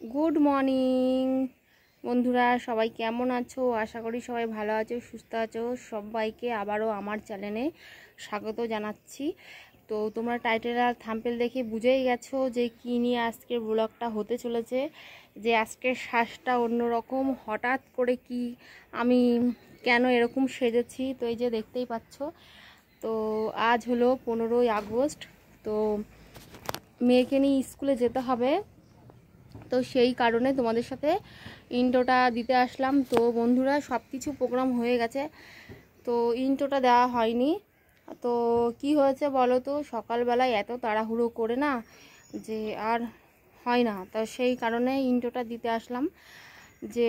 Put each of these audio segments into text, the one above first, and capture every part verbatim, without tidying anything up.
Good morning বন্ধুরা, সবাই কেমন আছো? আশা করি সবাই ভালো আছো, সুস্থ আছো। সবাইকে আবারও আমার চ্যানেলে স্বাগত জানাচ্ছি। তো তোমরা টাইটেল আর থাম্বনেল দেখে বুঝেই গেছো যে কী নিয়ে আজকের ব্লগটা হতে চলেছে। যে আজকের শ্বাসটা অন্যরকম, হঠাৎ করে কি আমি কেন এরকম সেজেছি, তো এই যে দেখতেই পাচ্ছ। তো আজ হলো পনেরোই আগস্ট। তো মেয়েকে নিয়ে স্কুলে যেতে হবে, তো সেই কারণে তোমাদের সাথে ইন্ট্রোটা দিতে আসলাম। তো বন্ধুরা, সব কিছু প্রোগ্রাম হয়ে গেছে, তো ইন্ট্রোটা দেওয়া হয়নি। তো কি হয়েছে বলো তো, সকালবেলায় এত তাড়াহুড়ো করে না যে আর হয় না, তো সেই কারণে ইন্ট্রোটা দিতে আসলাম। যে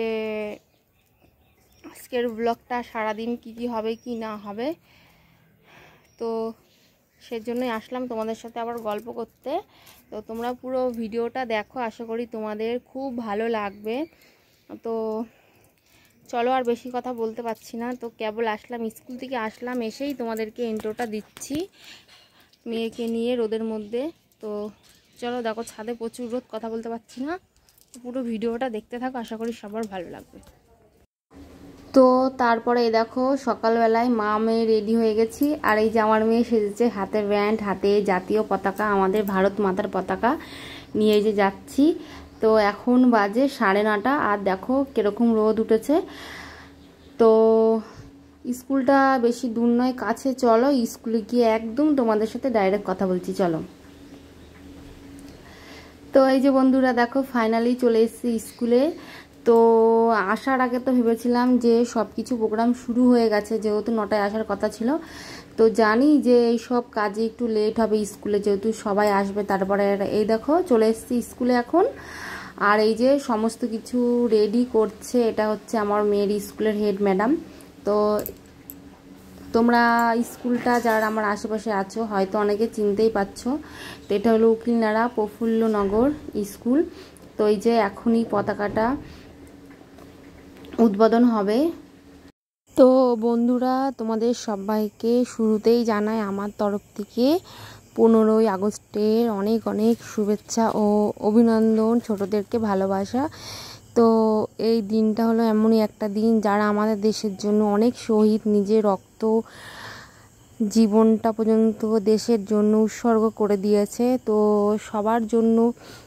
আজকের ব্লগটা সারাদিন কি কি হবে কি না হবে, তো সেজন্যই আসলাম তোমাদের সাথে আবার গল্প করতে। তো তোমরা পুরো ভিডিওটা দেখো, আশা করি তোমাদের খুব ভালো লাগবে। তো চলো, আর বেশি কথা বলতে পারছি না। তো কেবল আসলাম, স্কুল থেকে আসলাম, এসেই তোমাদেরকে ইন্ট্রোটা দিচ্ছি মেয়েকে নিয়ে রোদের মধ্যে। তো চলো দেখো, ছাদে প্রচুর রোদ, কথা বলতে পারছি না। পুরো ভিডিওটা দেখতে থাকো, আশা করি সবার ভালো লাগবে। তো তারপরে দেখো, সকালবেলায় মা মেয়ে রেডি হয়ে গেছি, আর এই যে আমার মেয়ে সেজেছে হাতে ব্যান্ড, হাতে জাতীয় পতাকা, আমাদের ভারত মাতার পতাকা নিয়ে যে যাচ্ছি। তো এখন বাজে সাড়ে নটা, আর দেখো কিরকম রোদ উঠেছে। তো স্কুলটা বেশি দূর নয়, কাছে। চলো স্কুলে গিয়ে একদম তোমাদের সাথে ডাইরেক্ট কথা বলছি, চলো। তো এই যে বন্ধুরা দেখো, ফাইনালি চলে এসেছি স্কুলে। তো আসার আগে তো ভেবেছিলাম যে সব কিছু প্রোগ্রাম শুরু হয়ে গেছে, যেহেতু নটায় আসার কথা ছিল। তো জানি যে এই সব কাজে একটু লেট হবে স্কুলে, যেহেতু সবাই আসবে। তারপরে এই দেখো চলে এসেছি স্কুলে এখন। আর এই যে সমস্ত কিছু রেডি করছে, এটা হচ্ছে আমার মেয়ের স্কুলের হেড ম্যাডাম। তো তোমরা স্কুলটা যারা আমার আশেপাশে আছো হয়তো অনেকে চিনতেই পারছো। তো এটা হলো উকিলনাড়া প্রফুল্লনগর স্কুল। তো এই যে এখনই পতাকাটা উদ্বোধন হবে। তো বন্ধুরা, তোমাদের সবাইকে শুরুতেই জানাই আমার তরফ থেকে পনেরোই আগস্টের অনেক অনেক শুভেচ্ছা ও অভিনন্দন, ছোটদেরকে ভালোবাসা। তো এই দিনটা হলো এমনই একটা দিন যারা আমাদের দেশের জন্য অনেক শহীদ, নিজের রক্ত জীবনটা পর্যন্ত দেশের জন্য উৎসর্গ করে দিয়েছে। তো সবার জন্য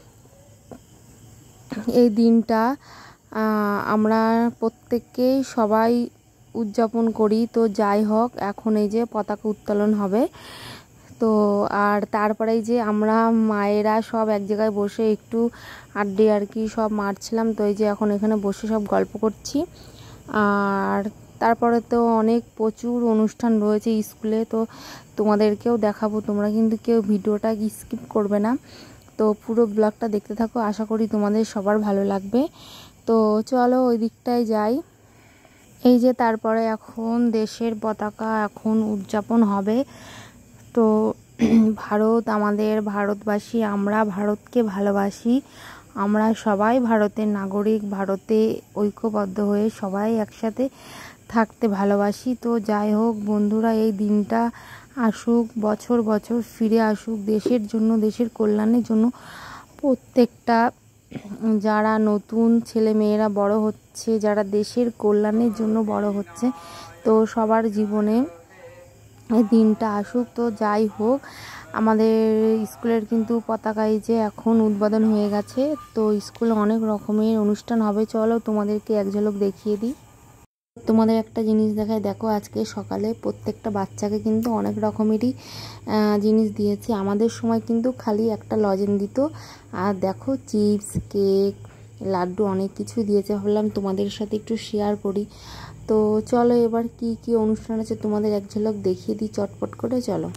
এই দিনটা আমরা প্রত্যেককেই সবাই উদযাপন করি। তো যাই হোক, এখন এই যে পতাকা উত্তোলন হবে। তো আর তারপরে যে আমরা মায়েরা সব এক জায়গায় বসে একটু আড্ডে আর কি সব মারছিলাম। তো এই যে এখন এখানে বসে সব গল্প করছি। আর তারপরে তো অনেক প্রচুর অনুষ্ঠান রয়েছে স্কুলে, তো তোমাদেরকেও দেখাবো। তোমরা কিন্তু কেউ ভিডিওটা স্কিপ করবে না, তো পুরো ব্লগটা দেখতে থাকো, আশা করি তোমাদের সবার ভালো লাগবে। তো চলো ওই দিকটায় যাই। এই যে তারপরে এখন দেশের পতাকা এখন উদযাপন হবে। তো ভারত আমাদের, ভারতবাসী আমরা, ভারতকে ভালোবাসি, আমরা সবাই ভারতের নাগরিক, ভারতে ঐক্যবদ্ধ হয়ে সবাই একসাথে থাকতে ভালোবাসি। তো যাই হোক বন্ধুরা, এই দিনটা আসুক, বছর বছর ফিরে আসুক, দেশের জন্য, দেশের কল্যাণের জন্য। প্রত্যেকটা যারা নতুন ছেলে মেয়েরা বড় হচ্ছে, যারা দেশের কল্যাণের জন্য বড় হচ্ছে, তো সবার জীবনে এই দিনটা আসুক। তো যাই হোক, আমাদের স্কুলের কিন্তু পতাকায় যে এখন উদ্বোধন হয়ে গেছে। তো স্কুলে অনেক রকমের অনুষ্ঠান হবে, চলো তোমাদেরকে এক ঝলক দেখিয়ে দিই। তোমাদের একটা জিনিস দেখায়, দেখো আজকে সকালে প্রত্যেকটা বাচ্চাকে কিন্তু অনেক রকমেরই জিনিস দিয়েছে। আমাদের সময় কিন্তু খালি একটা লজেন দিত, আর দেখো চিপস, কেক, লাড্ডু অনেক কিছু দিয়েছে। ভাবলাম তোমাদের সাথে একটু শেয়ার করি। তো চলো এবার কি কি অনুষ্ঠান আছে তোমাদের এক ঝলক দেখিয়ে দিই চটপট করে, চলো।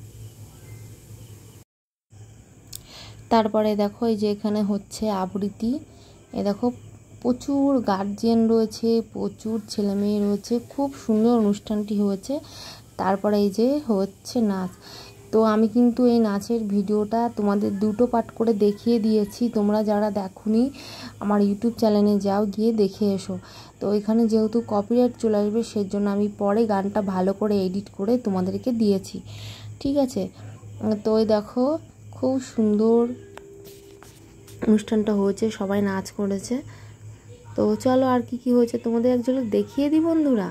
তারপরে দেখো এই যে এখানে হচ্ছে আবৃত্তি। এ দেখো প্রচুর গার্জিয়ান রয়েছে, প্রচুর ছেলে মেয়ে রয়েছে, খুব সুন্দর অনুষ্ঠানটি হয়েছে। তারপরে এই যে হচ্ছে নাচ। তো আমি কিন্তু এই নাচের ভিডিওটা তোমাদের দুটো পার্ট করে দেখিয়ে দিয়েছি, তোমরা যারা দেখোনি আমার ইউটিউব চ্যানেলে যাও, গিয়ে দেখে এসো। তো এখানে যেহেতু কপিরাইট চলে আসবে, সেই জন্য আমি পরে গানটা ভালো করে এডিট করে তোমাদেরকে দিয়েছি, ঠিক আছে। তো এই দেখো খুব সুন্দর অনুষ্ঠানটা হয়েছে, সবাই নাচ করেছে। তো চলো আর কি কি হয়েছে তোমাদের এক ঝলক দেখিয়ে দিই বন্ধুরা।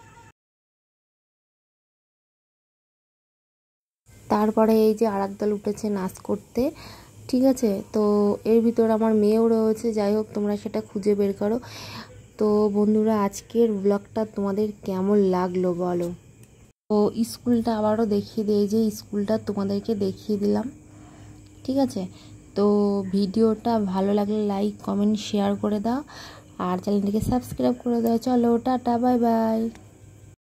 তারপরে এই যে আর একদল উঠেছে নাচ করতে, ঠিক আছে। তো এর ভিতর আমার মেয়েও রয়েছে, যাই হোক তোমরা সেটা খুঁজে বের করো। তো বন্ধুরা আজকের ব্লগটা তোমাদের কেমন লাগলো বলো। তো স্কুলটা আবারও দেখিয়ে দিই, এই যে স্কুলটা তোমাদেরকে দেখিয়ে দিলাম, ঠিক আছে। তো ভিডিওটা ভালো লাগলে লাইক কমেন্ট শেয়ার করে দাও, আর চ্যানেলটিকে সাবস্ক্রাইব করে দাও। চলো টাটা, বাই বাই।